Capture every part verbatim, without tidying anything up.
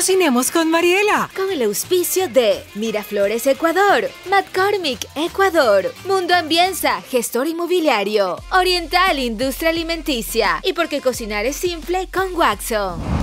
Cocinemos con Mariela. Con el auspicio de Miraflores Ecuador, McCormick Ecuador, Mundo Ambienza, gestor inmobiliario, Oriental Industria Alimenticia y porque cocinar es simple con Waxo.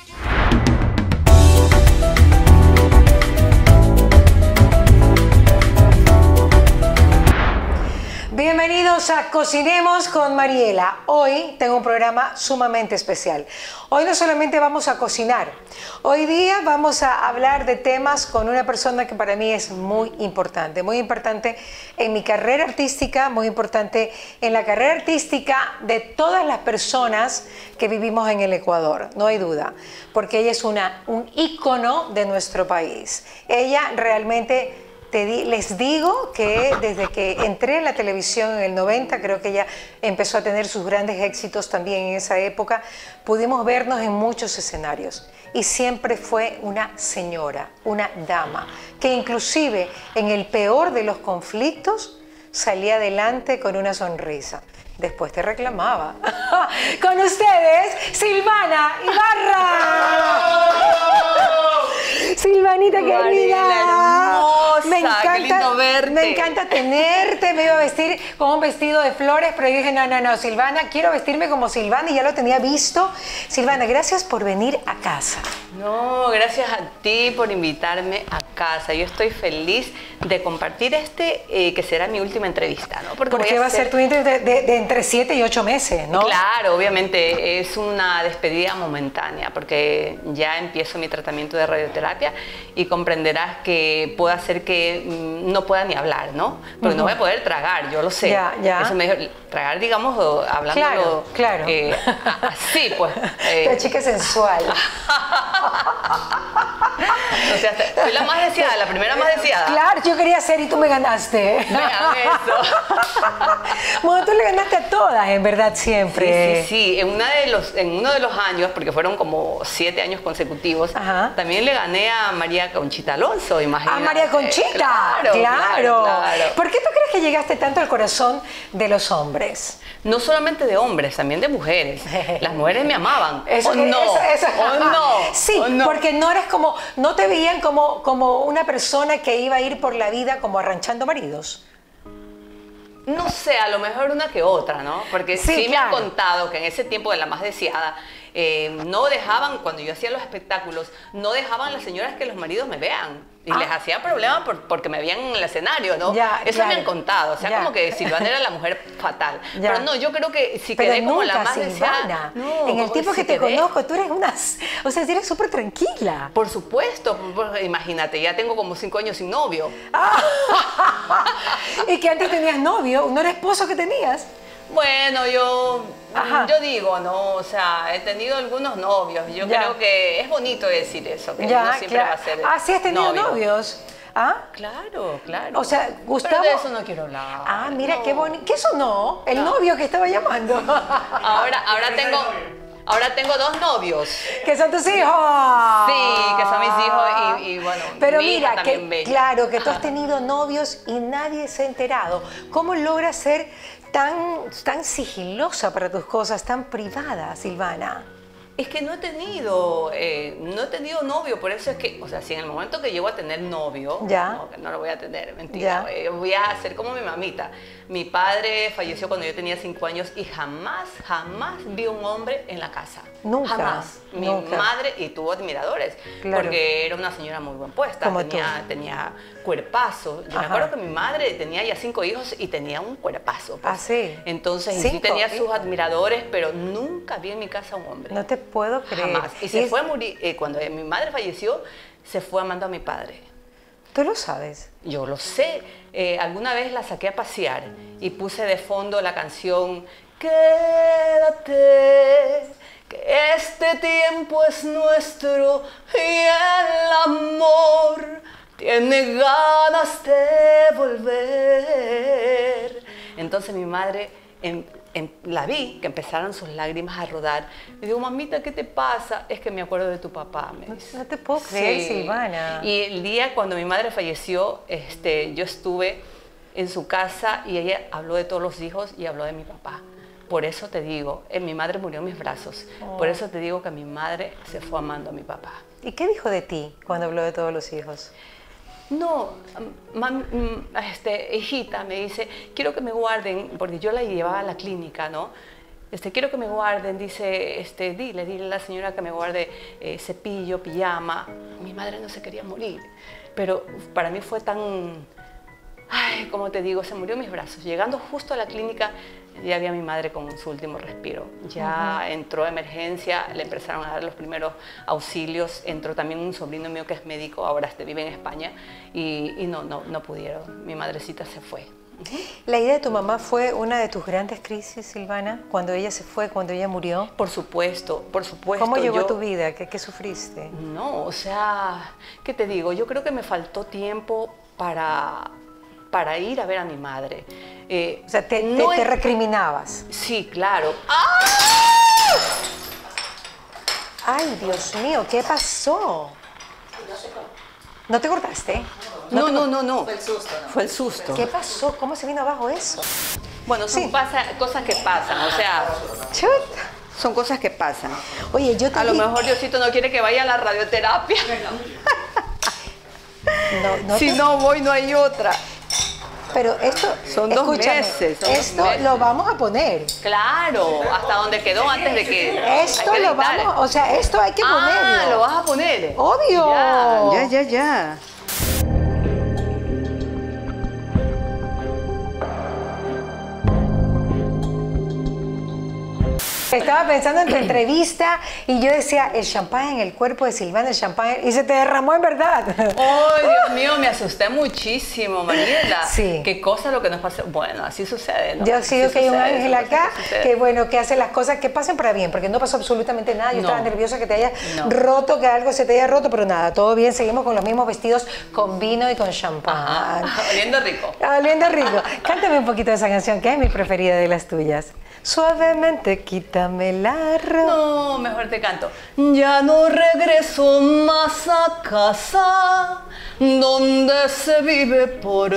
Bienvenidos a Cocinemos con Mariela. Hoy tengo un programa sumamente especial. Hoy no solamente vamos a cocinar, hoy día vamos a hablar de temas con una persona que para mí es muy importante, muy importante en mi carrera artística, muy importante en la carrera artística de todas las personas que vivimos en el Ecuador, no hay duda, porque ella es una, un ícono de nuestro país. Ella realmente... Te di, les digo que desde que entré en la televisión en el noventa, creo que ella empezó a tener sus grandes éxitos también en esa época, pudimos vernos en muchos escenarios y siempre fue una señora, una dama, que inclusive en el peor de los conflictos salía adelante con una sonrisa. Después te reclamaba. Con ustedes, Silvana Ibarra. Silvanita querida, me encanta, qué lindo verte. Me encanta tenerte. Me iba a vestir con un vestido de flores, pero yo dije, no, no, no, Silvana, quiero vestirme como Silvana y ya lo tenía visto. Silvana, gracias por venir a casa. No, gracias a ti por invitarme a casa. Yo estoy feliz de compartir este, eh, que será mi última entrevista, ¿no? Porque, Porque va a ser, ser tu entrevista de, de, de entre siete y ocho meses, ¿no? Claro, obviamente es una despedida momentánea, porque ya empiezo mi tratamiento de radioterapia y comprenderás que puede hacer que mm, no pueda ni hablar, ¿no? Porque uh-huh. no voy a poder tragar, yo lo sé. Ya, ya. Eso me dijo, tragar, digamos, hablando claro, claro. Eh, así, pues. Eh. Esta chica es sensual. O sea, soy la más deseada, la primera más deseada. Claro, yo quería ser y tú me ganaste. Vean eso. Bueno, tú le ganaste a todas, en verdad, siempre. Sí, sí, sí. En, una de los, en uno de los años, porque fueron como siete años consecutivos, Ajá. también le gané a María Conchita Alonso, imagínate. ¡A María Conchita! Claro, claro, claro, claro. ¿Por qué tú crees que llegaste tanto al corazón de los hombres? No solamente de hombres, también de mujeres. Las mujeres me amaban. Eso, ¿O no? Eso, eso. ¿O no? Sí, ¿O no? porque no eres como, no te veían como, como una persona que iba a ir por la vida como arranchando maridos. No sé, a lo mejor una que otra, ¿no? Porque sí, sí claro. me han contado que en ese tiempo de la más deseada, eh, no dejaban, cuando yo hacía los espectáculos, no dejaban las señoras que los maridos me vean. Y ah. les hacía problema por, porque me veían en el escenario, ¿no? Ya, Eso claro. me han contado. O sea, ya. como que Silvana era la mujer fatal. Ya. Pero no, yo creo que si Pero quedé como nunca, la más Silvana. deseada. No, en el tiempo que, que te quedé? conozco, tú eres una... O sea, eres súper tranquila. Por supuesto. Imagínate, ya tengo como cinco años sin novio. Ah. Y que antes tenías novio, ¿no era esposo que tenías? Bueno, yo, yo digo, ¿no? O sea, he tenido algunos novios. Yo ya. creo que es bonito decir eso, que ya, no siempre claro. va a ser Ah, ¿sí has tenido novio. novios? ¿Ah? Claro, claro. O sea, Gustavo... Pero de eso no quiero hablar. Ah, mira, no. qué bonito. ¿Qué eso no? El no. novio que estaba llamando. Ahora, ahora tengo... Ahora tengo dos novios. ¿Que son tus hijos? Sí, que son mis hijos y, y bueno, pero mi mira, hija también que, bella. Claro, que tú has tenido novios y nadie se ha enterado. ¿Cómo logras ser tan, tan sigilosa para tus cosas, tan privada, Silvana? Es que no he tenido, eh, no he tenido novio, por eso es que, o sea, si en el momento que llego a tener novio, ya. no, que no lo voy a tener, mentira, eh, voy a hacer como mi mamita. Mi padre falleció cuando yo tenía cinco años y jamás, jamás vi un hombre en la casa. Nunca. Jamás. Mi nunca. madre, y tuvo admiradores, claro. porque era una señora muy buen puesta, como tenía, tú. tenía cuerpazo. Yo Ajá. me acuerdo que mi madre tenía ya cinco hijos y tenía un cuerpazo. Pues. Ah, sí. Entonces, ¿Cinco? sí tenía sus admiradores, pero nunca vi en mi casa un hombre. No te puedo creer. Jamás. Y, y se es... fue a morir, eh, cuando mi madre falleció, se fue amando a mi padre. ¿Tú lo sabes? Yo lo sé. Eh, alguna vez la saqué a pasear y puse de fondo la canción Quédate, que este tiempo es nuestro y el amor tiene ganas de volver. Entonces mi madre... En, En, la vi, que empezaron sus lágrimas a rodar. Le digo, mamita, ¿qué te pasa? Es que me acuerdo de tu papá, me dice. No, no te puedo creer, sí. Silvana. Y el día cuando mi madre falleció, este, yo estuve en su casa y ella habló de todos los hijos y habló de mi papá. Por eso te digo, eh, mi madre murió en mis brazos. Oh. Por eso te digo que mi madre se fue amando a mi papá. ¿Y qué dijo de ti cuando habló de todos los hijos? No, mam, este, hijita, me dice, quiero que me guarden, porque yo la llevaba a la clínica, ¿no? Este, quiero que me guarden, dice, este, dile, dile a la señora que me guarde eh, cepillo, pijama. Mi madre no se quería morir, pero para mí fue tan, ay, como te digo, se murió en mis brazos. Llegando justo a la clínica, ya había mi madre con su último respiro. Ya uh-huh. entró a emergencia, le empezaron a dar los primeros auxilios. Entró también un sobrino mío que es médico, ahora este, vive en España, y, y no, no, no pudieron. Mi madrecita se fue. ¿La idea de tu mamá fue una de tus grandes crisis, Silvana? Cuando ella se fue, cuando ella murió. Por supuesto, por supuesto. ¿Cómo llegó yo... a tu vida? ¿Qué, qué sufriste? No, o sea, ¿qué te digo? Yo creo que me faltó tiempo para... para ir a ver a mi madre. Eh, o sea, te, no te, te recriminabas. Sí, claro. ¡Ah! Ay, Dios mío, ¿qué pasó? ¿No te cortaste? No, no, no, no. Fue el susto. ¿No? Fue el susto. ¿Qué pasó? ¿Cómo se vino abajo eso? Bueno, son sí. pasa, cosas que pasan, o sea... Chuta. Son cosas que pasan. Oye, yo te A di... lo mejor Diosito no quiere que vaya a la radioterapia. No, no si te... no voy, no hay otra. Pero esto, son dos meses. Son esto dos meses. Lo vamos a poner. Claro, hasta donde quedó antes de que. Esto que lo vamos, o sea, esto hay que ah, ponerlo. Ah, lo vas a poner. Obvio. Ya, ya, ya, ya. Estaba pensando en tu entrevista y yo decía, el champán en el cuerpo de Silvana, el champán, y se te derramó en verdad. ¡Oh, Dios mío! Me asusté muchísimo, Mariela. Sí. ¿Qué cosa lo que nos pasó? Bueno, así sucede, ¿no? Yo sí, que hay un ángel acá que, que, bueno, que hace las cosas que pasen para bien, porque no pasó absolutamente nada. Yo no. estaba nerviosa que te haya no. roto, que algo se te haya roto, pero nada, todo bien. Seguimos con los mismos vestidos, con vino y con champán. Oliendo rico. Oliendo rico. Cántame un poquito de esa canción, que es mi preferida de las tuyas. Suavemente quítame la ropa. No, mejor te canto. Ya no regreso más a casa, donde se vive por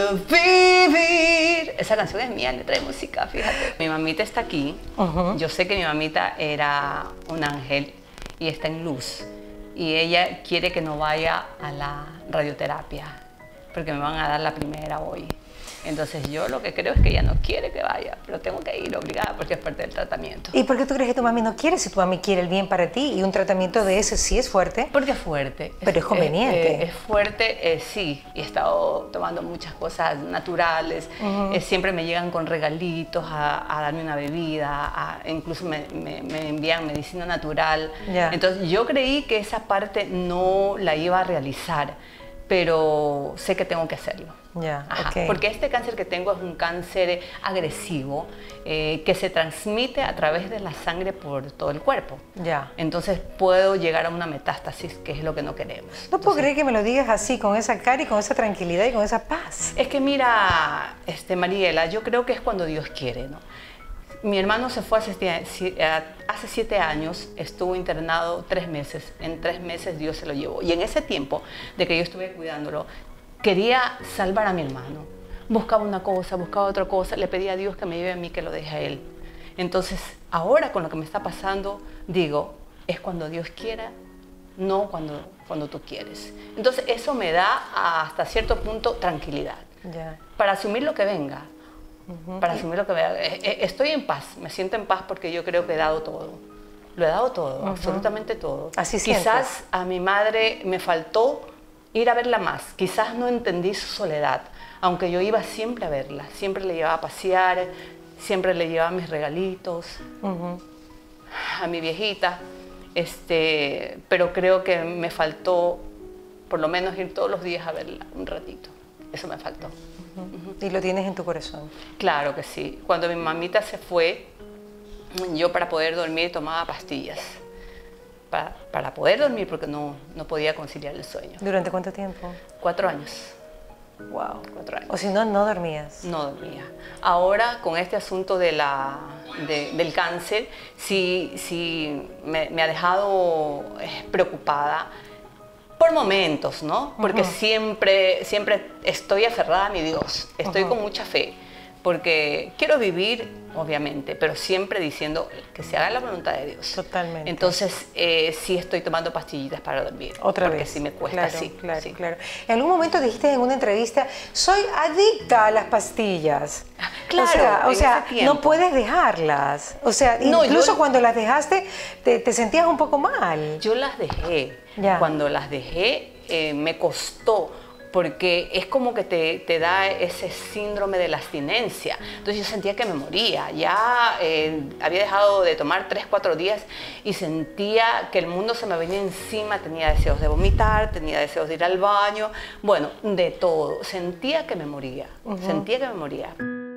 vivir. Esa canción es mía, letra de música, fíjate. Mi mamita está aquí. Uh-huh. Yo sé que mi mamita era un ángel y está en luz. Y ella quiere que no vaya a la radioterapia, porque me van a dar la primera hoy. Entonces yo lo que creo es que ella no quiere que vaya, pero tengo que ir obligada porque es parte del tratamiento. ¿Y por qué tú crees que tu mami no quiere si tu mami quiere el bien para ti y un tratamiento de ese sí es fuerte? Porque es fuerte. Pero es, es conveniente. Es, es fuerte, eh, sí. Y he estado tomando muchas cosas naturales. Uh-huh. eh, siempre me llegan con regalitos a, a darme una bebida, a, incluso me, me, me envían medicina natural. Yeah. Entonces yo creí que esa parte no la iba a realizar, pero sé que tengo que hacerlo. Yeah, Ajá, okay. Porque este cáncer que tengo es un cáncer agresivo eh, que se transmite a través de la sangre por todo el cuerpo. Yeah. Entonces puedo llegar a una metástasis, que es lo que no queremos. No Entonces, puedo creer que me lo digas así, con esa cara y con esa tranquilidad y con esa paz. Es que mira, este, Mariela, yo creo que es cuando Dios quiere, ¿no? Mi hermano se fue hace, hace siete años, estuvo internado tres meses. En tres meses Dios se lo llevó. Y en ese tiempo de que yo estuve cuidándolo, quería salvar a mi hermano. Buscaba una cosa, buscaba otra cosa, le pedía a Dios que me lleve a mí, que lo deje a él. Entonces, ahora con lo que me está pasando, digo, es cuando Dios quiera, no cuando, cuando tú quieres. Entonces, eso me da hasta cierto punto tranquilidad. Yeah. Para asumir lo que venga. Uh-huh. Para asumir lo que venga. Estoy en paz, me siento en paz porque yo creo que he dado todo. Lo he dado todo, uh-huh. absolutamente todo. Así Quizás sientes. A mi madre me faltó ir a verla más. Quizás no entendí su soledad, aunque yo iba siempre a verla. Siempre le llevaba a pasear, siempre le llevaba mis regalitos, uh-huh. a mi viejita. Este, pero creo que me faltó por lo menos ir todos los días a verla un ratito. Eso me faltó. Uh-huh. Uh-huh. ¿Y lo tienes en tu corazón? Claro que sí. Cuando mi mamita se fue, yo para poder dormir tomaba pastillas. Para, para poder dormir, porque no, no podía conciliar el sueño. ¿Durante cuánto tiempo? Cuatro años. Wow. Cuatro años. O si no, no dormías. No dormía. Ahora, con este asunto de la, de, del cáncer, sí, sí me, me ha dejado eh, preocupada por momentos, ¿no? Porque uh-huh. siempre, siempre estoy aferrada a mi Dios. Estoy uh-huh. con mucha fe. porque quiero vivir, obviamente, pero siempre diciendo que se haga la voluntad de Dios. Totalmente. Entonces, eh, sí estoy tomando pastillitas para dormir. Otra porque vez. sí me cuesta, claro, sí. Claro, sí. claro. En algún momento dijiste en una entrevista, soy adicta a las pastillas. Claro, o sea, o sea no puedes dejarlas. O sea, no, incluso yo, cuando las dejaste, te, te sentías un poco mal. Yo las dejé. Ya. Cuando las dejé, eh, me costó, porque es como que te, te da ese síndrome de la abstinencia. Entonces yo sentía que me moría. Ya eh, había dejado de tomar tres, cuatro días y sentía que el mundo se me venía encima. Tenía deseos de vomitar, tenía deseos de ir al baño, bueno, de todo. Sentía que me moría, uh-huh. sentía que me moría.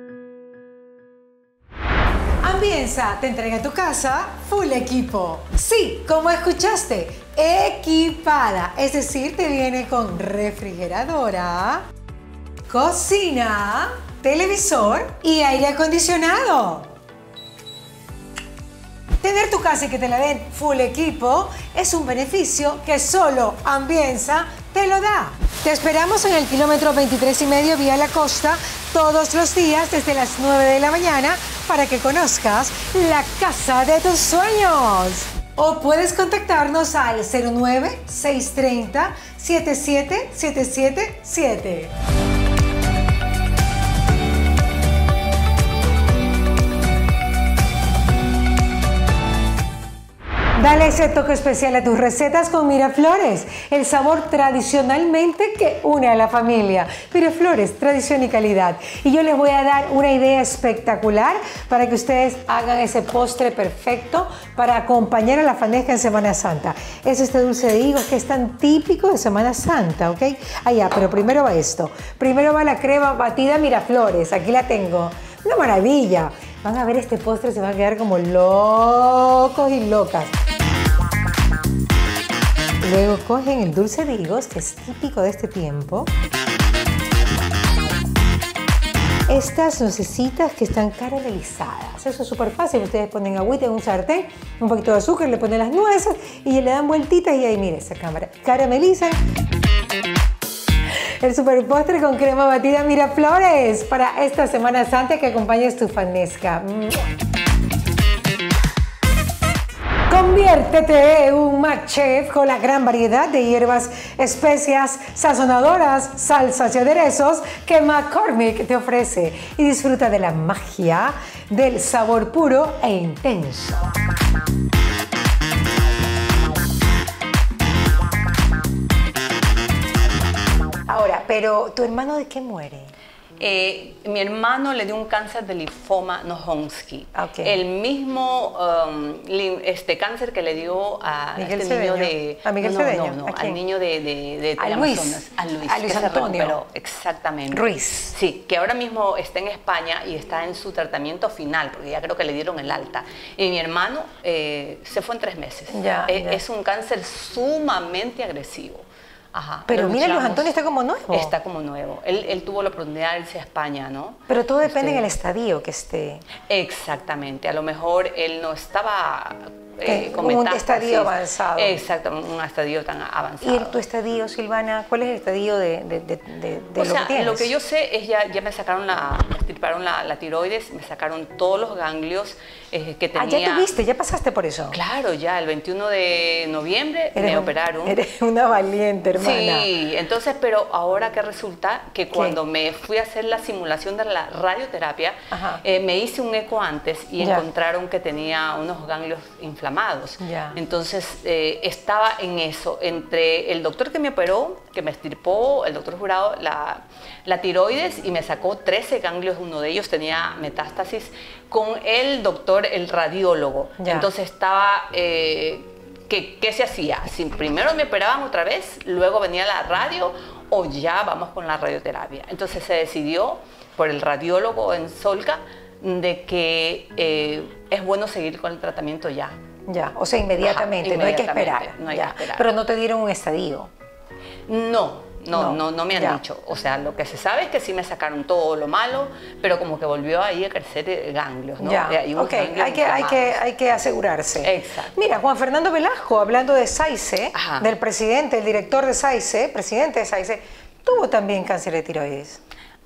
Ambienza te entrega a tu casa full equipo. Sí, como escuchaste, equipada. Es decir, te viene con refrigeradora, cocina, televisor y aire acondicionado. Tener tu casa y que te la den full equipo es un beneficio que solo Ambienza te lo da. Te esperamos en el kilómetro veintitrés y medio vía la costa todos los días desde las nueve de la mañana para que conozcas la casa de tus sueños. O puedes contactarnos al cero nueve, seis tres cero, siete siete siete siete siete. Dale ese toque especial a tus recetas con Miraflores, el sabor tradicionalmente que une a la familia. Miraflores, tradición y calidad. Y yo les voy a dar una idea espectacular para que ustedes hagan ese postre perfecto para acompañar a la fanesca en Semana Santa. Es este dulce de higos que es tan típico de Semana Santa, ¿ok? Allá, pero primero va esto. Primero va la crema batida Miraflores, aquí la tengo. Una maravilla. Van a ver este postre, se van a quedar como locos y locas. Luego cogen el dulce de higos, que es típico de este tiempo. Estas nuecesitas que están caramelizadas. Eso es súper fácil. Ustedes ponen agüita en un sartén, un poquito de azúcar, le ponen las nueces y le dan vueltitas y ahí, mire esa cámara. Caramelizan. El super postre con crema batida Miraflores para esta Semana Santa que acompañes tu fanesca. Conviértete en un McChef con la gran variedad de hierbas, especias, sazonadoras, salsas y aderezos que McCormick te ofrece y disfruta de la magia del sabor puro e intenso. Ahora, pero ¿tu hermano de qué muere? Eh, mi hermano le dio un cáncer de linfoma no Hodgkin. Okay. El mismo um, este cáncer que le dio a Miguel este niño Cedeño. de... ¿A Miguel no, Cedeño? no, no, ¿A quién? al niño de, de, de ¿A Teleamazonas. Luis? A Luis. A Luis que Antonio. Se recuperó. Exactamente. Ruiz. Sí, que ahora mismo está en España y está en su tratamiento final, porque ya creo que le dieron el alta. Y mi hermano eh, se fue en tres meses. Ya, eh, ya. Es un cáncer sumamente agresivo. Ajá, pero mira, Luis luchamos. Antonio está como nuevo. Está como nuevo. Él, él tuvo la oportunidad de irse a España, ¿no? Pero todo depende Este, en el estadio que esté. Exactamente. A lo mejor él no estaba eh, con un metástasis. estadio avanzado. Exacto, un estadio tan avanzado. ¿Y tu estadio, Silvana? ¿Cuál es el estadio de, de, de, de, de o lo sea, que tienes? lo que yo sé es ya, ya me sacaron la, me extirparon la, la tiroides, me sacaron todos los ganglios eh, que tenía. Ah, ya tuviste, ya pasaste por eso. Claro, ya el veintiuno de noviembre Eres me un, operaron. Eres una valiente, hermana. Sí, entonces, pero ahora que resulta que cuando ¿Qué? me fui a hacer la simulación de la radioterapia, eh, me hice un eco antes y ya. encontraron que tenía unos ganglios inflamados. Ya. Entonces, eh, estaba en eso, entre el doctor que me operó, que me extirpó, el doctor Jurado, la, la tiroides y me sacó trece ganglios, uno de ellos tenía metástasis, con el doctor, el radiólogo. Ya. Entonces estaba... Eh, ¿Qué, ¿Qué se hacía? Si primero me operaban otra vez, luego venía la radio o ya vamos con la radioterapia. Entonces se decidió por el radiólogo en Solca de que eh, es bueno seguir con el tratamiento ya. Ya, o sea, inmediatamente, Ajá, inmediatamente no hay que esperar. No hay ya. que esperar. Pero no te dieron un estadio. No. No, no, no, no me han ya. dicho. O sea, lo que se sabe es que sí me sacaron todo lo malo, pero como que volvió ahí a crecer ganglios, ¿no? Ya, ok, hay que, hay, que, hay que asegurarse. Exacto. Mira, Juan Fernando Velasco, hablando de SAICE, Ajá. del presidente, el director de SAICE, presidente de SAICE, tuvo también cáncer de tiroides.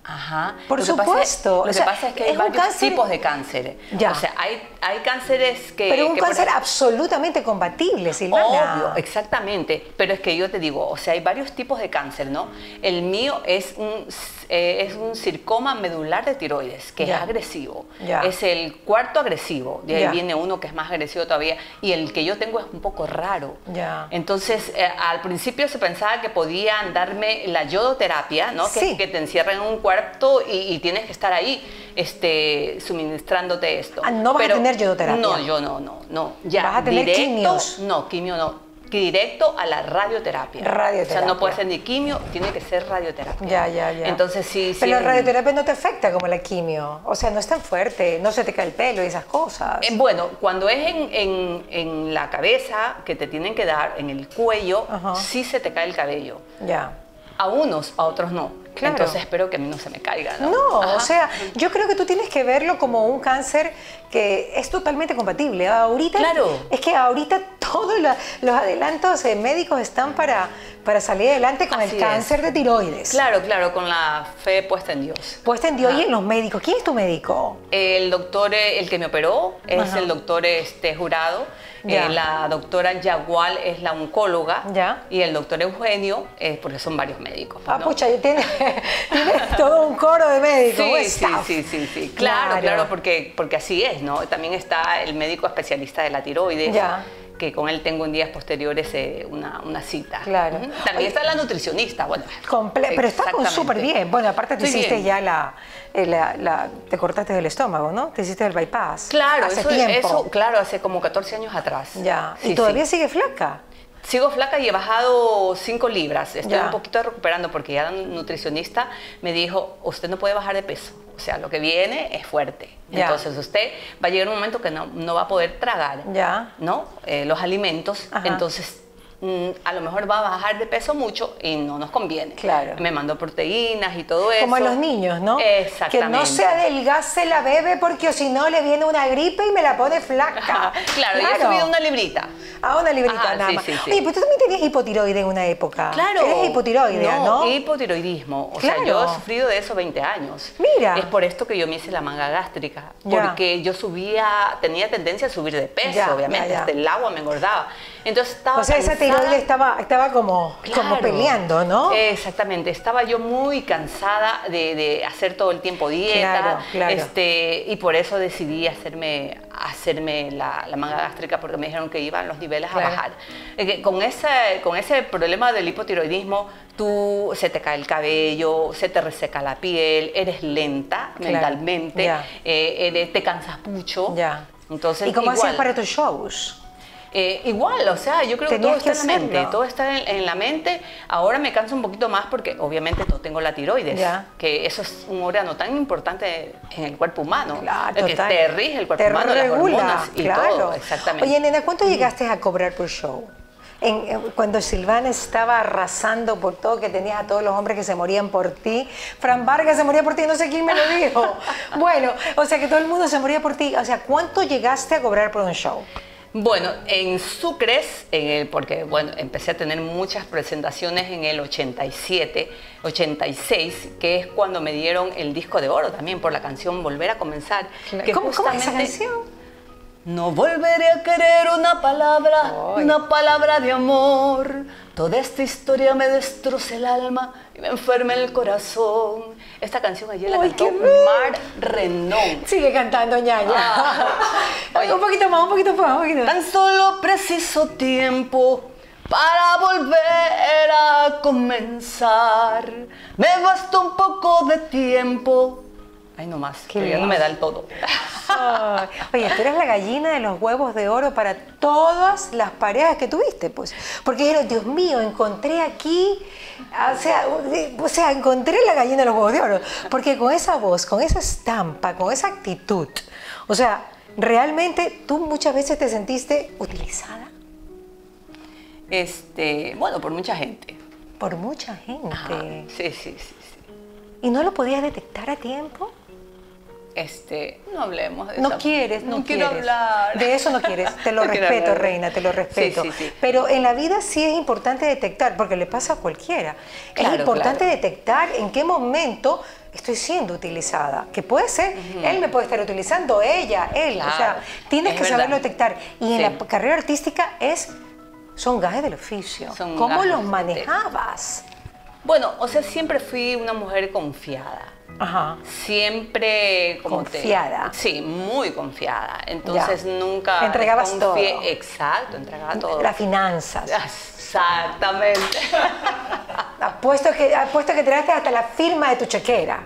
Ajá. Por lo supuesto. Que pasa, lo o sea, que pasa es que hay es varios cáncer... tipos de cáncer. Ya. O sea, hay, hay cánceres que... Pero un que cáncer por... absolutamente combatible, Silvana. Obvio, exactamente. Pero es que yo te digo, o sea, hay varios tipos de cáncer, ¿no? El mío es un, eh, es un sarcoma medular de tiroides, que ya. es agresivo. Ya. Es el cuarto agresivo. De ahí ya. viene uno que es más agresivo todavía. Y el que yo tengo es un poco raro. Ya. Entonces, eh, al principio se pensaba que podían darme la yodoterapia, ¿no? Que, sí. que te encierran en un cuarto y, y tienes que estar ahí este, suministrándote esto. Ah, ¿no vas Pero, a tener yodoterapia? No, yo no, no, no. Ya, ¿vas a tener directo, quimios? No, quimio no. Directo a la radioterapia. Radioterapia. O sea, no puede ser ni quimio, tiene que ser radioterapia. Ya, ya, ya. Entonces, sí, Pero sí. la radioterapia no te afecta como la quimio. O sea, no es tan fuerte, no se te cae el pelo y esas cosas. Eh, bueno, cuando es en, en, en la cabeza que te tienen que dar, en el cuello, uh-huh. sí se te cae el cabello. Ya. A unos, a otros no. Claro. Entonces espero que a mí no se me caiga, ¿no? No, Ajá. o sea, yo creo que tú tienes que verlo como un cáncer que es totalmente compatible. Ahorita, claro. Es que ahorita todos los, los adelantos eh, médicos están para, para salir adelante con Así el cáncer es. de tiroides. Claro, claro, con la fe puesta en Dios. Puesta en Dios Ajá. y en los médicos. ¿Quién es tu médico? El doctor, el que me operó, es Ajá. el doctor este, Jurado. Eh, la doctora Yagual es la oncóloga. Ya. Y el doctor Eugenio, eh, porque son varios médicos. Ah, ¿no? pucha, tienes, tienes todo un coro de médicos. Sí, sí, sí, sí, sí. Claro, claro, claro, porque, porque así es, ¿no? También está el médico especialista de la tiroides. Ya. Que con él tengo en días posteriores eh, una, una cita. Claro. Uh-huh. También Oye, está la nutricionista, bueno. Comple pero está súper bien. Bueno, aparte te Estoy hiciste bien. ya la, la, la... Te cortaste del estómago, ¿no? Te hiciste el bypass. Claro, hace eso, tiempo. Eso, claro, hace como catorce años atrás. Ya. Sí, ¿Y todavía sí. sigue flaca? Sigo flaca y he bajado cinco libras. Estoy ya. un poquito recuperando porque ya la nutricionista me dijo, usted no puede bajar de peso. O sea, lo que viene es fuerte. Ya. Entonces usted va a llegar un momento que no, no va a poder tragar ya. ¿no? Eh, los alimentos. Ajá. Entonces mm, a lo mejor va a bajar de peso mucho y no nos conviene. Claro. Me mandó proteínas y todo eso. Como a los niños, ¿no? Exactamente. Que no se adelgace la bebé porque si no le viene una gripe y me la pone flaca. Ajá. Claro, claro, yo he subido una librita. Ah, una librita Ajá, nada sí, más. Sí, sí. Oye, pero tú también tenías hipotiroide en una época. Claro. Eres hipotiroidea, ¿no? No, hipotiroidismo. O claro. sea, yo he sufrido de eso veinte años. Mira. Es por esto que yo me hice la manga gástrica. Ya. Porque yo subía, tenía tendencia a subir de peso, ya, obviamente. Ya, ya. Hasta el agua me engordaba. Entonces estaba O sea, cansada. esa tiroide estaba, estaba como, claro. como peleando, ¿no? Exactamente. Estaba yo muy cansada de, de hacer todo el tiempo dieta. Claro, claro. Este, y por eso decidí hacerme, hacerme la, la manga gástrica porque me dijeron que iban los niveles claro. a bajar. Con ese, con ese problema del hipotiroidismo, tú se te cae el cabello, se te reseca la piel, eres lenta claro. mentalmente, eh, eres, te cansas mucho. Ya. Entonces, ¿y cómo igual, hacías para tus shows? Eh, igual, o sea, yo creo que todo está en la mente, todo está en, en la mente. Ahora me canso un poquito más porque obviamente no tengo la tiroides, ya. que eso es un órgano tan importante en el cuerpo humano, claro, que te rige el cuerpo te humano, regula, las hormonas y claro. todo, exactamente. Oye, nena, ¿cuánto mm. llegaste a cobrar por show? En, en, cuando Silvana estaba arrasando por todo, que tenías a todos los hombres que se morían por ti, Fran Vargas se moría por ti, no sé quién me lo dijo. Bueno, o sea que todo el mundo se moría por ti. O sea, ¿cuánto llegaste a cobrar por un show? Bueno, en Sucres, en el, porque bueno, empecé a tener muchas presentaciones en el ochenta y siete, ochenta y seis, que es cuando me dieron el disco de oro también por la canción Volver a Comenzar. Claro. Que ¿Cómo, ¿Cómo es esa canción? No volveré a querer una palabra, Ay. una palabra de amor. Toda esta historia me destroza el alma y me enferma el corazón. Esta canción ayer la Ay, cantó Mar Rendón. Sigue cantando, ñaña. Ah. Oye, un poquito más, un poquito más, un poquito más. Tan solo preciso tiempo para volver a comenzar. Me basta un poco de tiempo. Ay, no más, que ya no me da el todo. Ay, oye, tú eres la gallina de los huevos de oro para todas las parejas que tuviste, pues. Porque dijeron, Dios mío, encontré aquí, o sea, o sea, encontré la gallina de los huevos de oro. Porque con esa voz, con esa estampa, con esa actitud, o sea, realmente tú muchas veces te sentiste utilizada. Este, bueno, por mucha gente. Por mucha gente. Ajá. Sí, sí, sí, sí. ¿Y no lo podías detectar a tiempo? Este, no hablemos de eso. No quieres, no, no quieres. quiero hablar. De eso no quieres. Te lo No respeto, reina, te lo respeto. Sí, sí, sí. Pero en la vida sí es importante detectar, porque le pasa a cualquiera. Claro, es importante claro. detectar en qué momento estoy siendo utilizada. Que puede ser, uh-huh. él me puede estar utilizando, ella, él. Claro, o sea, tienes que verdad. saberlo detectar. Y Sí. en la carrera artística es, son gajes del oficio. Son ¿Cómo gajes los de- manejabas? Bueno, o sea, siempre fui una mujer confiada. Ajá. Siempre como Confiada. Te, sí, muy confiada. Entonces Ya. nunca Entregabas todo. Exacto, entregaba todo. Las finanzas. Exactamente. Apuesto que, apuesto que tiraste hasta la firma de tu chequera.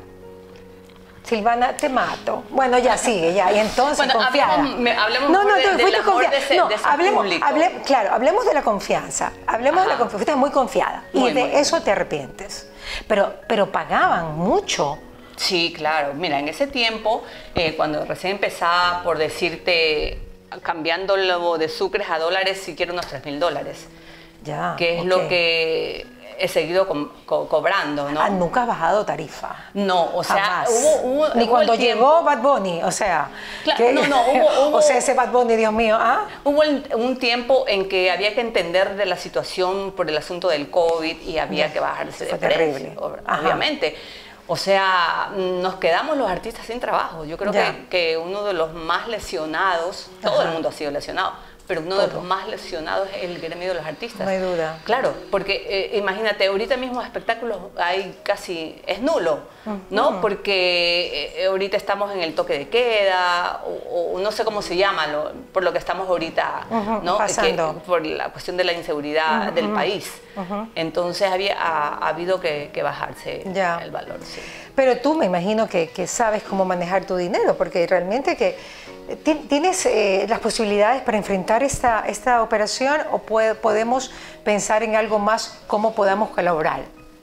Silvana, te mato. Bueno, ya sigue, ya. Y entonces, Bueno, confiada. hablemos, me- hablemos no, no, mejor de- tú del fuiste amor confiada. de ese- no, de ese hablemos, público. hable- claro, hablemos de la confianza. Hablemos Ajá. de la confianza. Fuiste muy confiada. Muy, y de muy. eso te arrepientes. Pero, pero pagaban mucho. Sí, claro. Mira, en ese tiempo, eh, cuando recién empezaba, por decirte, cambiándolo de sucres a dólares, si quiero unos tres mil dólares. Ya. Que es ok. lo que he seguido co- co- cobrando, ¿no? Ah, nunca has bajado tarifa. No, o sea, Jamás. hubo, hubo- Ni hubo cuando el tiempo- llegó Bad Bunny, o sea. Claro, que- no, no, hubo- hubo- o sea, ese Bad Bunny, Dios mío, ¿ah? Hubo el- un tiempo en que había que entender de la situación por el asunto del COVID y había Ya, que bajarse de fue precio, terrible. ob- Ajá. obviamente. O sea, nos quedamos los artistas sin trabajo. Yo creo Ya. que, que uno de los más lesionados, todo Ajá. el mundo ha sido lesionado, pero uno de Todo. los más lesionados es el gremio de los artistas. No hay duda. Claro, porque eh, imagínate, ahorita mismo espectáculos hay casi, es nulo, ¿no? Porque eh, ahorita estamos en el toque de queda, o, o no sé cómo se llama, lo- por lo que estamos ahorita, Ujú, ¿no? pasando. Que- por la cuestión de la inseguridad del país. Entonces había, ha, ha habido que, que bajarse Ya. el valor, sí. Pero tú me imagino que, que sabes cómo manejar tu dinero, porque realmente que ti- tienes eh, las posibilidades para enfrentar esta, esta operación o puede- podemos pensar en algo más, cómo podamos colaborar.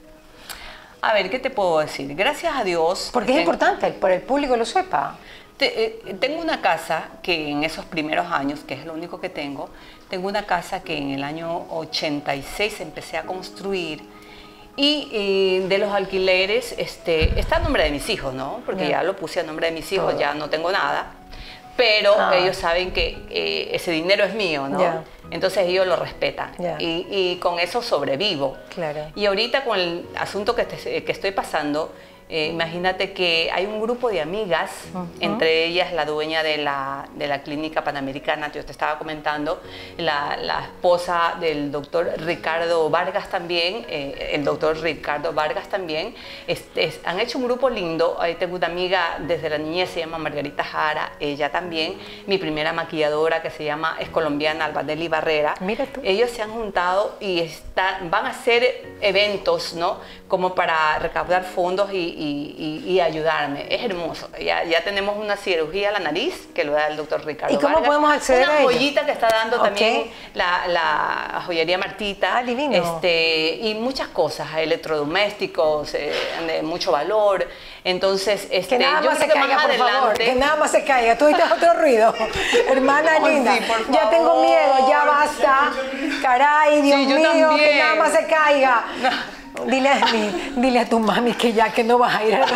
A ver, ¿qué te puedo decir? Gracias a Dios. Porque es ten- importante, para el público lo sepa. te- eh, tengo una casa que en esos primeros años, que es lo único que tengo, tengo una casa que en el año ochenta y seis empecé a construir. Y eh, de los alquileres, este, está a nombre de mis hijos, ¿no? Porque Ya. ya lo puse a nombre de mis hijos, Todo. ya no tengo nada. Pero Ah. ellos saben que eh, ese dinero es mío, ¿no? Ya. Entonces ellos lo respetan. Ya. Y, y con eso sobrevivo. Claro. Y ahorita con el asunto que, te- que estoy pasando, eh, imagínate que hay un grupo de amigas, entre ellas la dueña de la, de la clínica panamericana, yo te estaba comentando, la, la esposa del doctor Ricardo Vargas también, eh, el doctor Ricardo Vargas también, este, es- han hecho un grupo lindo. Ahí tengo una amiga desde la niñez, se llama Margarita Jara, ella también, mi primera maquilladora que se llama, es colombiana, Albadeli Barrera. Mira tú. Ellos se han juntado y están, van a hacer eventos, ¿no? Como para recaudar fondos y, y- y- y ayudarme. Es hermoso. Ya, ya tenemos una cirugía a la nariz que lo da el doctor Ricardo ¿Y cómo Vargas. podemos acceder una a ello? joyita que está dando Ok. también la, la joyería Martita. Ah, divino. Este, y muchas cosas, electrodomésticos, eh, de mucho valor. Entonces, este, Que nada yo más se creo que caiga, más por favor. adelante... Que nada más se caiga. Tú oíste otro ruido. Hermana Oh, linda. sí, por Ya tengo favor. miedo, ya basta. Caray, Dios Sí, yo mío, que también. nada más se caiga. Dile a, mi- dile a tu mami que ya que no vas a ir a...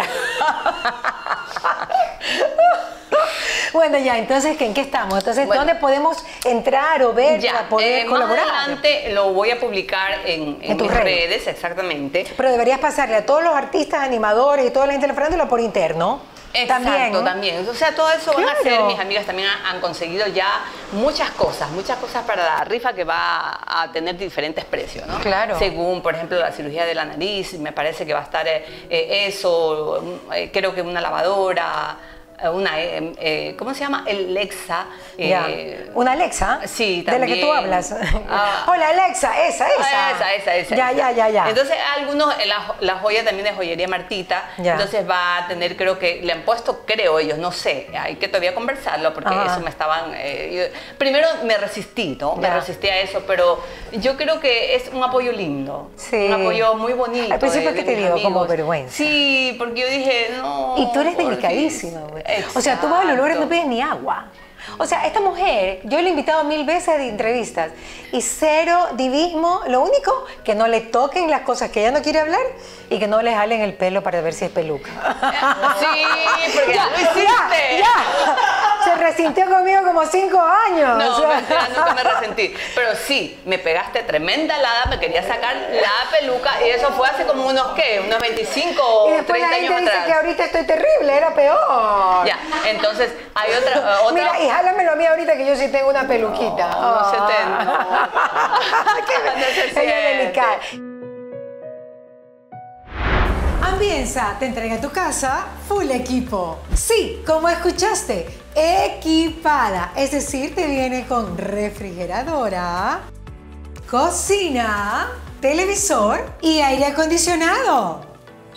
Bueno, ya, entonces, ¿en qué estamos? Entonces, Bueno. ¿dónde podemos entrar o ver Ya, para poder eh, más colaborar? adelante lo voy a publicar en, en, En tus mis redes. redes, exactamente. Pero deberías pasarle a todos los artistas, animadores y toda la gente de la farándula por interno. Exacto, También. también. O sea, todo eso van a Claro. hacer. Mis amigas también han, han conseguido ya muchas cosas, muchas cosas para la rifa que va a tener diferentes precios, ¿no? Claro. Según, por ejemplo, la cirugía de la nariz, me parece que va a estar eh, eh, eso, eh, creo que una lavadora, eh, una, eh, eh, ¿cómo se llama? El Alexa. Ya. eh, ¿Una Alexa? Sí, De la que tú también. hablas. Ah. Hola, Alexa, esa, esa. Ah, esa, esa, esa. Ya, ya, ya, ya. Entonces, algunos, eh, la, la joya también de joyería Martita, Ya. entonces va a tener, creo que, le han puesto, creo ellos, no sé, hay que todavía conversarlo porque Ajá. eso me estaban... eh, yo- primero me resistí, ¿no? Me Ya. resistí a eso, pero yo creo que es un apoyo lindo, Sí. un apoyo muy bonito. Al principio, de- ¿qué de te mis digo? Como amigos. vergüenza. Sí, porque yo dije, no... Y tú eres por delicadísima, fin. güey. O sea, tú vas a los lugares y no Exacto. pides ni agua. O sea, esta mujer, yo le he invitado mil veces de entrevistas y cero divismo. Lo único, que no le toquen las cosas que ella no quiere hablar y que no le jalen el pelo para ver si es peluca. Sí, porque ya lo hiciste. Ya, ya. Se resintió conmigo como cinco años. No, o sea. mentira, nunca me resentí. Pero sí, me pegaste tremenda alada, me quería sacar la peluca y eso fue hace como unos, ¿qué? Unos veinticinco o treinta años atrás. Dice que ahorita estoy terrible, era peor. Ya, entonces hay otra, otra... Mira, y jálamelo a mí ahorita que yo sí tengo una peluquita. No, no se te... No. Qué no ella es delicada. Ambienza te entrega a tu casa full equipo. Sí, como escuchaste, equipada. Es decir, te viene con refrigeradora, cocina, televisor y aire acondicionado.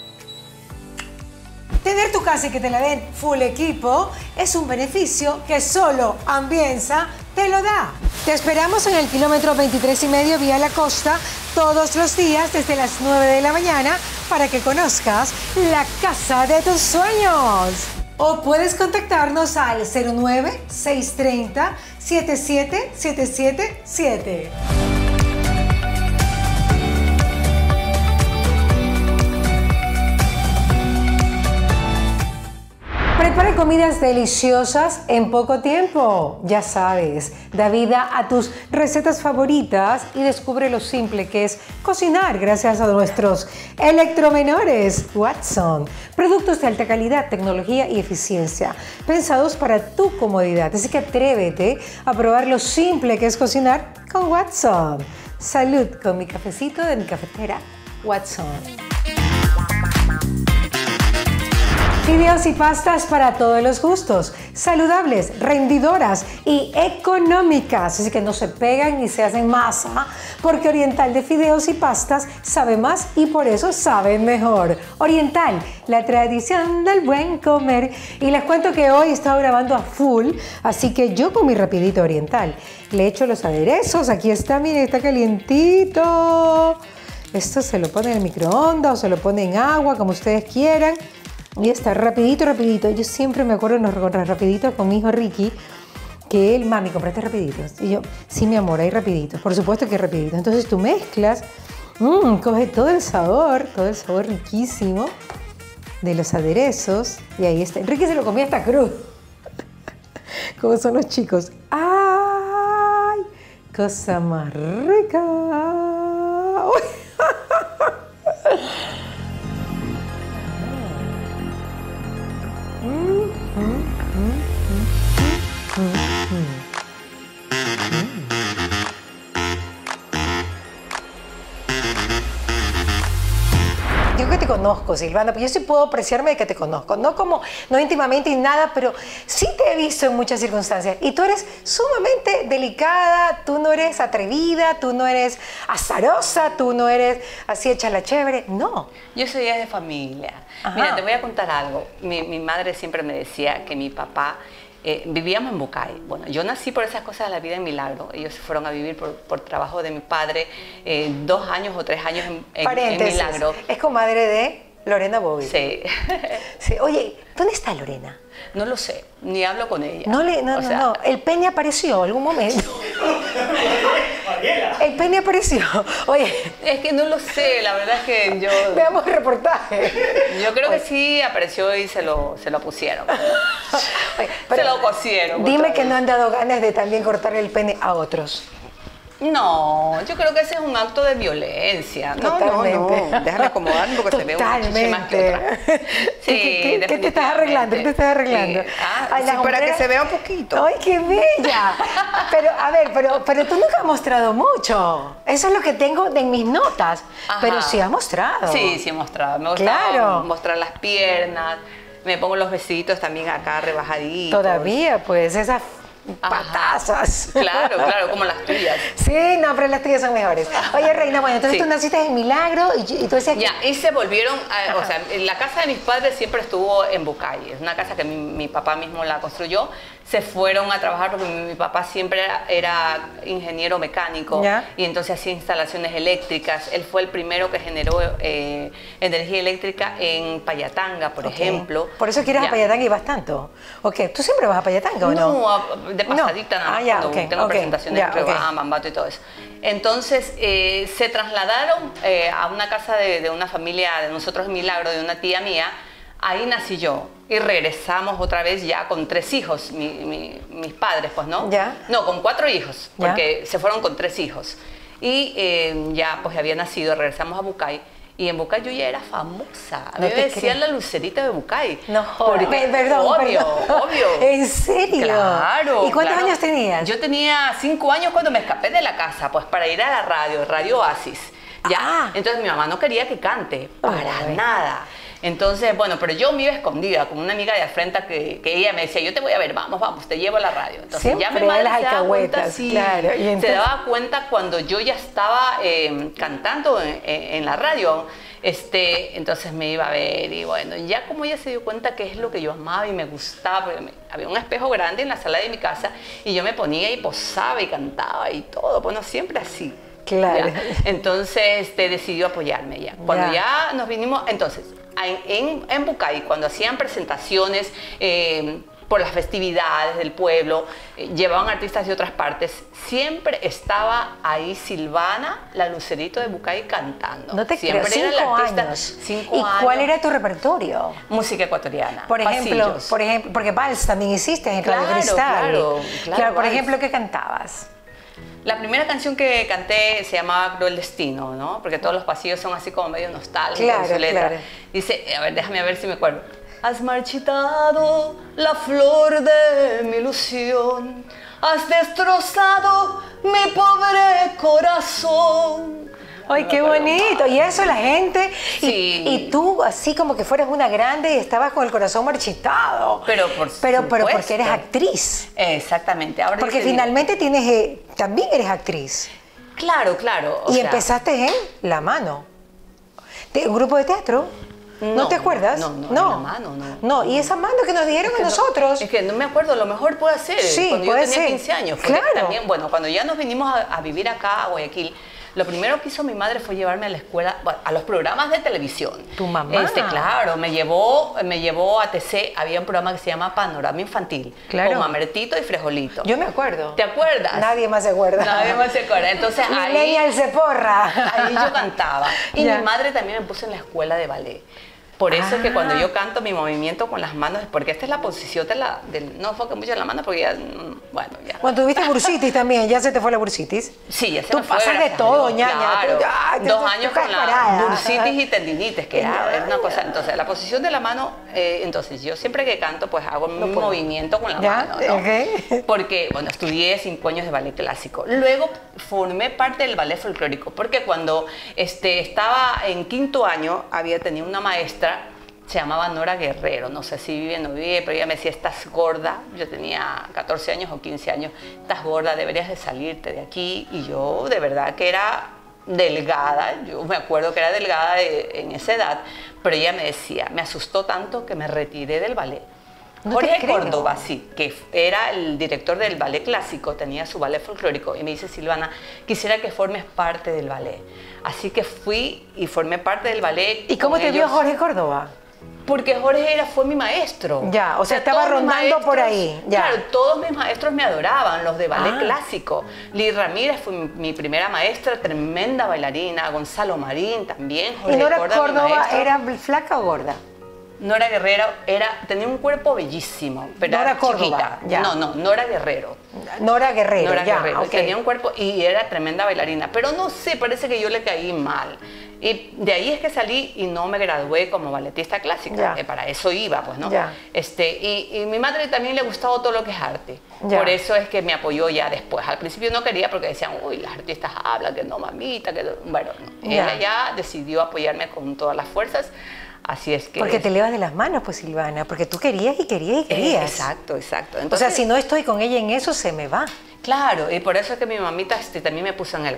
Tener tu casa y que te la den full equipo es un beneficio que solo Ambienza te lo da. Te esperamos en el kilómetro veintitrés y medio vía la costa todos los días desde las nueve de la mañana para que conozcas la casa de tus sueños. O puedes contactarnos al cero nueve, seis tres cero, siete siete siete siete siete. Prepara comidas deliciosas en poco tiempo. Ya sabes, da vida a tus recetas favoritas y descubre lo simple que es cocinar gracias a nuestros electromenores Watson. Productos de alta calidad, tecnología y eficiencia, pensados para tu comodidad. Así que atrévete a probar lo simple que es cocinar con Watson. Salud con mi cafecito de mi cafetera Watson. Fideos y pastas para todos los gustos, saludables, rendidoras y económicas, así que no se pegan ni se hacen masa, porque Oriental de Fideos y Pastas sabe más y por eso sabe mejor. Oriental, la tradición del buen comer. Y les cuento que hoy he estado grabando a full, así que yo comí rapidito Oriental. Le echo los aderezos, aquí está, miren, está calientito. Esto se lo pone en el microondas o se lo pone en agua, como ustedes quieran. Y está rapidito, rapidito. Yo siempre me acuerdo de los rapiditos con mi hijo Ricky, que él, mami, compraste rapiditos. Y yo, sí, mi amor, hay rapiditos. Por supuesto que hay rapiditos. Entonces tú mezclas, mmm, coge todo el sabor, todo el sabor riquísimo de los aderezos. Y ahí está. Ricky se lo comía hasta crudo. Como son los chicos. ¡Ay! Cosa más rica. Uy. Yo que te conozco, Silvana, pero yo sí puedo apreciarme de que te conozco, no como, no íntimamente y nada, pero sí te he visto en muchas circunstancias y tú eres sumamente delicada, tú no eres atrevida, tú no eres azarosa, tú no eres así hecha la chévere, no. Yo soy de familia. Ajá. Mira, te voy a contar algo. Mi, mi madre siempre me decía que mi papá, eh, vivíamos en Bucay. Bueno, yo nací por esas cosas de la vida en Milagro. Ellos se fueron a vivir por, por trabajo de mi padre eh, dos años o tres años en, en, en Milagro. Es comadre de Lorena Bobby. Sí. Sí. Oye, ¿dónde está Lorena? No lo sé, ni hablo con ella. No, le, no, o no, sea, no. El pene apareció en algún momento. El pene apareció. Oye. Es que no lo sé, la verdad es que yo... Veamos el reportaje. Yo creo que sí apareció y se lo, se lo pusieron. Oye, se lo cosieron. Dime que no han dado ganas de también cortar el pene a otros. No, yo creo que ese es un acto de violencia. No, Totalmente. no, no. Déjame acomodar porque se ve una chichi más que otra. Sí, ¿Qué, qué, ¿Qué te estás arreglando? ¿Qué te estás arreglando? Sí. Ah, Ay, sí, para hombrera... que se vea un poquito. ¡Ay, qué bella! Pero, a ver, pero, pero tú nunca has mostrado mucho. Eso es lo que tengo en mis notas. Ajá. Pero sí has mostrado. Sí, sí he mostrado. Me gusta claro. mostrar las piernas. Me pongo los besitos también acá rebajaditos. Todavía, pues, esas... patazas. Claro, claro, como las tuyas. Sí, no, pero las tuyas son mejores. Oye, Reina, bueno, entonces sí. Tú naciste en Milagro y, y tú decías que... Ya, y se volvieron, a, o sea, la casa de mis padres siempre estuvo en Bucay. Es una casa que mi, mi papá mismo la construyó. Se fueron a trabajar porque mi, mi papá siempre era, era ingeniero mecánico. ¿Ya? Y entonces hacía instalaciones eléctricas. Él fue el primero que generó eh, energía eléctrica en Payatanga, por okay. ejemplo. Por eso quieres ya. a Payatanga y vas tanto. Ok, ¿tú siempre vas a Payatanga o no? No, de pasadita no. nada más ah, ya, cuando okay, tengo okay, presentaciones ya, en okay. Bambato y todo eso. Entonces eh, se trasladaron eh, a una casa de, de una familia de nosotros en Milagro, de una tía mía. Ahí nací yo y regresamos otra vez ya con tres hijos, mi, mi, mis padres, pues, ¿no? ¿Ya? No, con cuatro hijos, porque ¿Ya? se fueron con tres hijos. Y eh, ya, pues, había nacido, regresamos a Bucay. Y en Bucay yo ya era famosa. A mí no me decían creo. la Lucerita de Bucay. No, porque, perdón, obvio, perdón. obvio. ¿En serio? Claro. ¿Y cuántos claro. años tenías? Yo tenía cinco años cuando me escapé de la casa, pues, para ir a la radio, Radio Oasis. ¿Ya? Ah. Entonces mi mamá no quería que cante, para oh, nada. Entonces, bueno, pero yo me iba escondida con una amiga de al frente que, que ella me decía, yo te voy a ver, vamos, vamos, te llevo a la radio. Entonces Siempre ya mi madre las se daba cuenta, sí, claro. ¿Y entonces? se daba cuenta cuando yo ya estaba eh, cantando en, en la radio. Este, entonces me iba a ver y bueno, ya como ella se dio cuenta que es lo que yo amaba y me gustaba, porque me, había un espejo grande en la sala de mi casa y yo me ponía y posaba y cantaba y todo, bueno, siempre así. Claro. ¿Ya? Entonces este, decidió apoyarme ya. Cuando ya, ya nos vinimos, entonces, en, en, en Bucay, cuando hacían presentaciones eh, por las festividades del pueblo, eh, llevaban artistas de otras partes, siempre estaba ahí Silvana, la Lucerito de Bucay, cantando. No te siempre creo, era cinco la artista, años. Cinco ¿Y años. cuál era tu repertorio? Música ecuatoriana. Por ejemplo, pasillos. por ejemplo, porque vals también hiciste en claro, Radio Cristal. Claro, claro, claro. Por vals. ejemplo, ¿qué cantabas? La primera canción que canté se llamaba Cruel Destino, ¿no? Porque todos los pasillos son así como medio nostálgicos. Claro, su letra. claro. Dice, a ver, déjame ver si me acuerdo. Has marchitado la flor de mi ilusión, has destrozado mi pobre corazón. ¡Ay, qué bonito! Y eso la gente, sí. y, y tú así como que fueras una grande y estabas con el corazón marchitado. Pero por pero, pero porque eres actriz. Exactamente. Ahora porque finalmente digo, tienes, eh, también eres actriz. Claro, claro. Y sea, empezaste en La Mano, de un grupo de teatro. ¿No, ¿No te acuerdas? No, no, no. La Mano, no. No, y esa mano que nos dieron es que a nosotros. No, es que no me acuerdo, a lo mejor puede ser. Sí, cuando puede yo tenía ser. quince años. Claro. También, bueno, cuando ya nos vinimos a, a vivir acá a Guayaquil, lo primero que hizo mi madre fue llevarme a la escuela, bueno, a los programas de televisión. ¿Tu mamá? Este, claro, me llevó, me llevó a T C, había un programa que se llama Panorama Infantil, claro. con Mamertito y Frejolito. Yo me acuerdo. ¿Te acuerdas? Nadie más se acuerda. Nadie más se acuerda. Entonces ahí... Millennial se porra. Ahí yo cantaba. Y ya. mi madre también me puso en la escuela de ballet. Por eso ah. es que cuando yo canto mi movimiento con las manos, porque esta es la posición de la... Del, no enfoque mucho en la mano porque ya... Bueno, ya. Cuando tuviste bursitis también, ¿ya se te fue la bursitis? Sí, ya se Tú me fue. Tú pasas de todo, ñaña. Claro. Tú, ah, Dos tú, años tú con la parada. bursitis y tendinitis, que era, era una cosa... Entonces, la posición de la mano, eh, entonces yo siempre que canto, pues hago no mi puedo. movimiento con la ¿Ya? mano, ¿no? Okay. Porque, bueno, estudié cinco años de ballet clásico. Luego formé parte del ballet folclórico, porque cuando este, estaba en quinto año, había tenido una maestra, se llamaba Nora Guerrero, no sé si vive o no vive, pero ella me decía, estás gorda, yo tenía catorce años o quince años, estás gorda, deberías de salirte de aquí, y yo de verdad que era delgada, yo me acuerdo que era delgada de, en esa edad, pero ella me decía, me asustó tanto que me retiré del ballet. No Jorge Córdoba, sí, que era el director del ballet clásico, tenía su ballet folclórico, y me dice, Silvana, quisiera que formes parte del ballet. Así que fui y formé parte del ballet. ¿Y cómo te ellos. vio Jorge Córdoba? Porque Jorge era, fue mi maestro. Ya, o sea, o sea estaba rondando maestros, por ahí. Ya. Claro, todos mis maestros me adoraban, los de ballet ah. clásico. Liz Ramírez fue mi, mi primera maestra, tremenda bailarina. Gonzalo Marín también. Jorge ¿Y Nora Córdoba, Córdoba era flaca o gorda? Nora Guerrero era, tenía un cuerpo bellísimo, pero Nora era Córdoba, chiquita. Ya. No, no, Nora Guerrero. Nora Guerrero, Nora ya, Guerrero. Okay. Tenía un cuerpo y era tremenda bailarina, pero no sé, parece que yo le caí mal. Y de ahí es que salí y no me gradué como balletista clásica, que para eso iba, pues, ¿no? Ya. Este, y, y mi madre también le gustaba todo lo que es arte. Ya. Por eso es que me apoyó ya después. Al principio no quería porque decían, uy, las artistas hablan, que no, mamita, que no. Bueno, no. Ya. Ella ya decidió apoyarme con todas las fuerzas. Así es que... Porque te le vas de las manos, pues, Silvana, porque tú querías y querías y querías. Eh, exacto, exacto. Entonces, o sea, si no estoy con ella en eso, se me va. Claro, y por eso es que mi mamita este, también me puso en el ballet.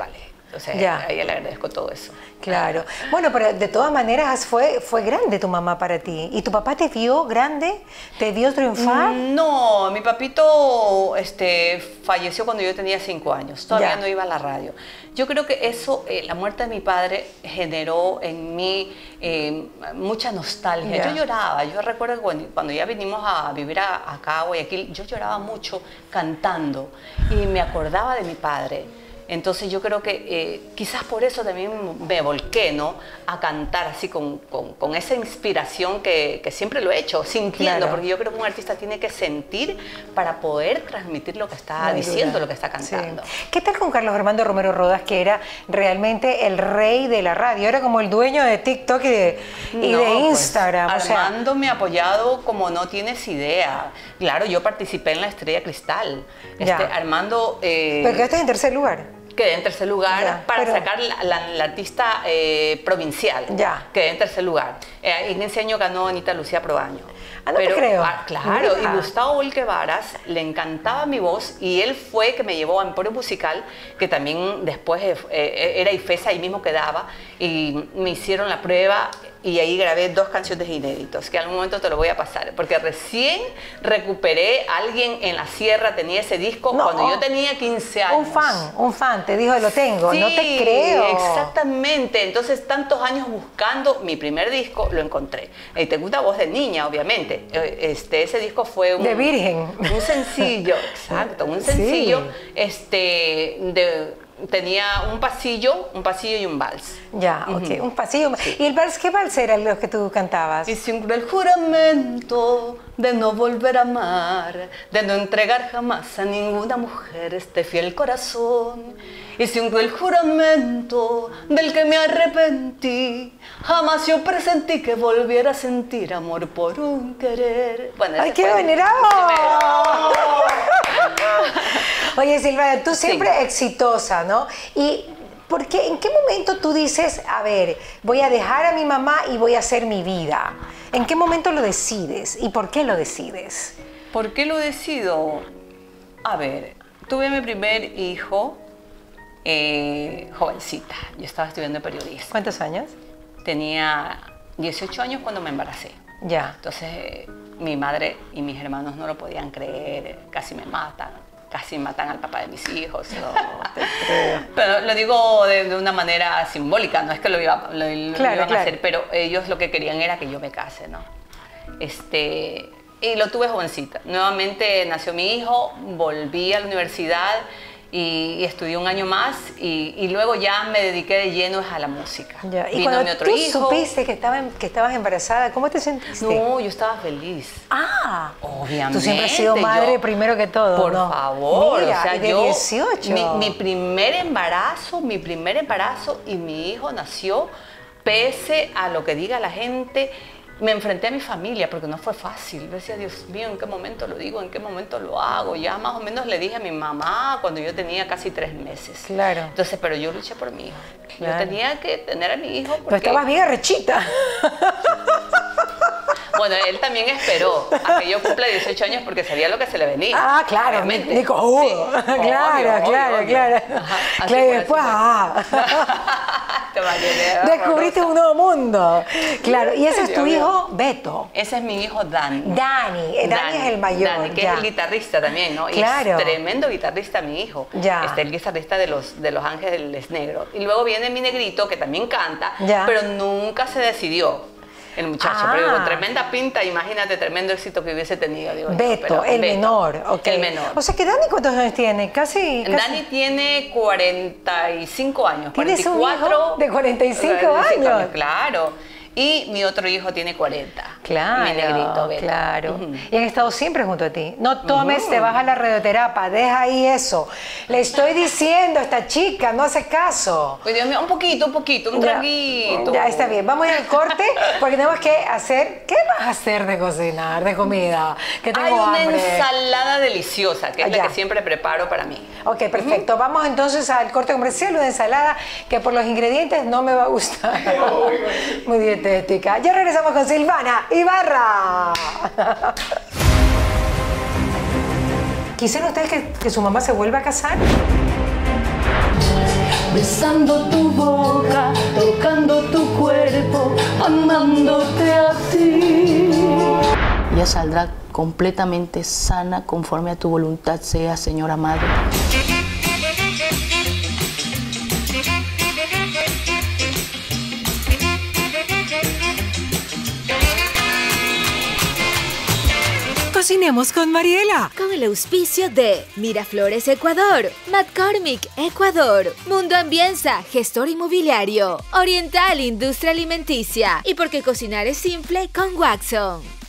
Entonces, ya. a ella le agradezco todo eso. Claro. Bueno, pero de todas maneras fue, fue grande tu mamá para ti. ¿Y tu papá te vio grande? ¿Te vio triunfar? No, mi papito este, falleció cuando yo tenía cinco años. Todavía ya. no iba a la radio. Yo creo que eso, eh, la muerte de mi padre generó en mí eh, mucha nostalgia. Ya. Yo lloraba. Yo recuerdo que cuando, cuando ya vinimos a vivir a, acá a Guayaquil, yo lloraba mucho cantando y me acordaba de mi padre. Entonces yo creo que eh, quizás por eso también me volqué, ¿no? A cantar así con, con, con esa inspiración que, que siempre lo he hecho, sintiendo, claro. porque yo creo que un artista tiene que sentir para poder transmitir lo que está Muy diciendo, dura. lo que está cantando. Sí. ¿Qué tal con Carlos Armando Romero Rodas, que era realmente el rey de la radio? Era como el dueño de TikTok y de, y no, de Instagram. Pues, o sea, Armando me ha apoyado como no tienes idea. Claro, yo participé en la Estrella Cristal. Este, Armando... Eh, ¿Pero quedaste en tercer lugar? Quedé en tercer lugar ya, para pero... sacar la, la, la artista eh, provincial. Ya. Quedé en tercer lugar. Eh, en ese año ganó Anita Lucía Proaño. Ah, no pero, te creo. Ah, claro, Mira. y Gustavo Bolquevaras le encantaba mi voz y él fue que me llevó a Emporio Musical, que también después eh, era IFESA, ahí mismo quedaba, y me hicieron la prueba y ahí grabé dos canciones inéditos, que al momento te lo voy a pasar, porque recién recuperé a alguien en la sierra, tenía ese disco no, cuando yo tenía quince años. Un fan, un fan, te dijo, lo tengo, sí, no te creo. Exactamente, entonces tantos años buscando mi primer disco, lo encontré. Y tengo una voz de niña, obviamente. Este, ese disco fue un... De virgen. Un sencillo, exacto, un sencillo, sí. este, de... Tenía un pasillo, un pasillo y un vals. Ya, ok, uh-huh. un pasillo. Sí. ¿Y el vals, qué vals era los que tú cantabas? Hice un cruel juramento de no volver a amar, de no entregar jamás a ninguna mujer este fiel corazón. Hice un cruel juramento del que me arrepentí, jamás yo presentí que volviera a sentir amor por un querer. Bueno, ¡ay, qué venerado! Oye, Silvana, tú siempre sí. exitosa, ¿no? Y ¿por qué, ¿en qué momento tú dices, a ver, voy a dejar a mi mamá y voy a hacer mi vida? ¿En qué momento lo decides? ¿Y por qué lo decides? ¿Por qué lo decido? A ver, tuve mi primer hijo eh, jovencita. Yo estaba estudiando periodismo. ¿Cuántos años? Tenía dieciocho años cuando me embaracé. Ya. Entonces, mi madre y mis hermanos no lo podían creer, casi me matan. Casi matan al papá de mis hijos. No, te creo. Pero lo digo de, de una manera simbólica, no es que lo, iba, lo, lo claro, iban claro. a hacer, pero ellos lo que querían era que yo me case, ¿no? Este, y lo tuve jovencita. Nuevamente nació mi hijo, volví a la universidad y, y estudié un año más y, y luego ya me dediqué de lleno a la música. Ya. Y Vino cuando mi otro tú hijo. supiste que, estaba, que estabas embarazada, ¿cómo te sentiste? No, yo estaba feliz. Ah, obviamente. Tú siempre has sido madre yo, primero que todo. Por ¿no? favor. Mira, o sea, de yo, dieciocho. Mi, mi primer embarazo, mi primer embarazo y mi hijo nació pese a lo que diga la gente. Me enfrenté a mi familia porque no fue fácil. Yo decía, Dios mío, ¿en qué momento lo digo? ¿En qué momento lo hago? Ya más o menos le dije a mi mamá cuando yo tenía casi tres meses. Claro. Entonces, pero yo luché por mi hijo. Claro. Yo tenía que tener a mi hijo porque... Pero estabas bien arrechita. Bueno, él también esperó a que yo cumpla dieciocho años porque sabía lo que se le venía. Ah, claro, obviamente. Nico, uh, sí. claro, obvio, claro, obvio, claro. Ajá, claro, y después, ah. Descubriste un nuevo mundo. Claro, y ese es tu hijo, Beto. Ese es mi hijo, Dani. Dani, Dani, Dani es el mayor. Dani, que ya. es el guitarrista también, ¿no? Claro. Es tremendo guitarrista mi hijo. Ya. Este, el guitarrista de los, de los Ángeles Negros. Y luego viene mi negrito, que también canta, ya. pero nunca se decidió. El muchacho, ah. pero con tremenda pinta, imagínate, tremendo éxito que hubiese tenido. Digo, Beto, pero, el Beto, menor. Okay. El menor. O sea que Dani, ¿cuántos años tiene? Casi. casi... Dani tiene cuarenta y cinco años. ¿Tienes cuarenta y cuatro, un hijo de cuarenta y cinco años? Claro. Y mi otro hijo tiene cuarenta. Claro, mi negrito, Beto. claro. Uh-huh. Y han estado siempre junto a ti. No tomes, uh-huh. te vas a la radioterapia, deja ahí eso. Le estoy diciendo a esta chica, no hace caso. Pues Dios mío, un poquito, un poquito, un ya, traguito. Ya está bien, vamos a ir al corte porque tenemos que hacer... ¿Qué vas a hacer de cocinar, de comida? Que tengo Hay una hambre. ensalada deliciosa, que es ya. la que siempre preparo para mí. Ok, perfecto. Uh-huh. Vamos entonces al corte comercial, una ensalada que por los ingredientes no me va a gustar. Muy dietética. Ya regresamos con Silvana Ibarra. ¿Quisieran ustedes que, que su mamá se vuelva a casar? besando tu boca, tocando tu cuerpo, amándote a ti. Ella saldrá completamente sana conforme a tu voluntad sea, Señora Madre. Cocinemos con Mariela. Con el auspicio de Miraflores Ecuador, McCormick Ecuador, Mundo Ambienza, gestor inmobiliario, Oriental Industria Alimenticia y porque cocinar es simple con Waxon.